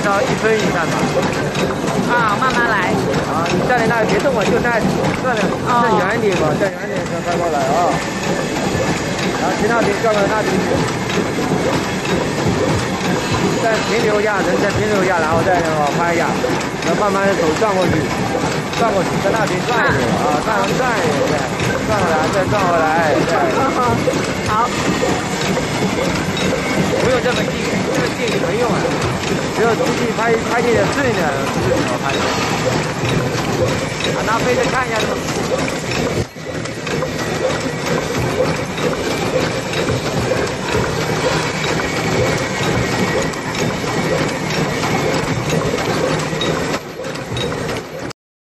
到1分以上吧。 啊，慢慢来。 啊，你站在那里别动啊，就站站远一点吧，站远一点再翻过来啊。然后去那边转到那边去，再停留一下，人再停留一下，然后再拍一下，然后慢慢的手转过去，在那边转一点啊，转一点，转过来，再转回来， 好。 不用这么近，这么近也没用啊，只有出去拍近点顺一点，是怎么拍的？啊，拿杯子看一下这个。